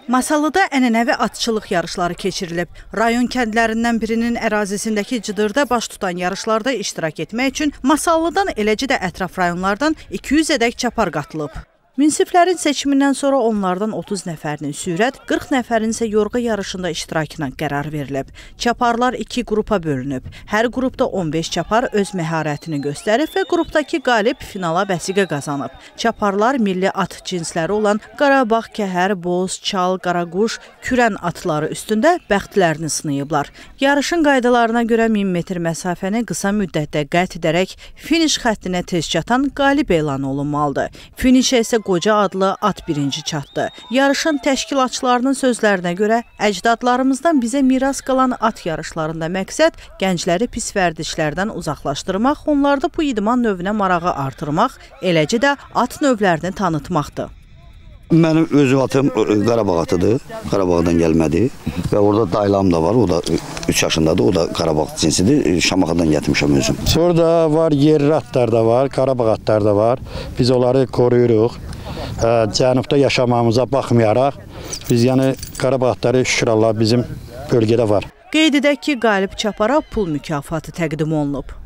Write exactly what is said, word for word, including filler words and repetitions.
Masallıda ənənəvi atçılıq yarışları keçirilib. Rayon kəndlərindən birinin ərazisindəki cıdırda baş tutan yarışlarda iştirak etmək üçün Masallıdan, eləcə də ətraf rayonlardan iki yüz ədək çapar qatılıb. Münsiflərin seçimindən sonra onlardan otuz nəfərinin sürət, qırx nəfərin isə yorğa yarışında iştirakına qərar verilib. Çaparlar iki qrupa bölünüb. Hər qrupda on beş çapar öz məharətini göstərib və qrupdakı qalib finala vəsiqə qazanıb. Çaparlar milli at cinsləri olan Qarabağ, Kəhər, Boz, Çal, Qaraquş, Kürən atları üstündə bəxtlərini sınayıblar. Yarışın qaydalarına görə min metr məsafəni qısa müddətdə qət edərək finiş xəttinə tez çatan qalib elan olunmalıdır. Finişə isə Qoca adlı at birinci çatdı. Yarışın təşkilatçılarının sözlərinə görə əcdadlarımızdan bizə miras qalan at yarışlarında məqsəd gəncləri pis vərdişlərdən uzaqlaşdırmaq, onlarda bu idman növünə marağı artırmaq, eləcə də at növlərini tanıtmaqdır. Mənim özüm atım Qarabağ atıdır, Qarabağdan gəlmədi və orada dayılam da var, o da üç yaşındadır, o da Qarabağ cinsidir, Şamaxıdan gətirmişəm özüm. Sonra var yerli atlar da var, Qarabağ atlar da var, biz onları koruyuruq. Cənubda yaşamamıza baxmayaraq, biz yəni Qarabağ atları şükür Allah bizim bölgədə var. Qeyd edək ki, qalib çapara pul mükafatı təqdim olunub.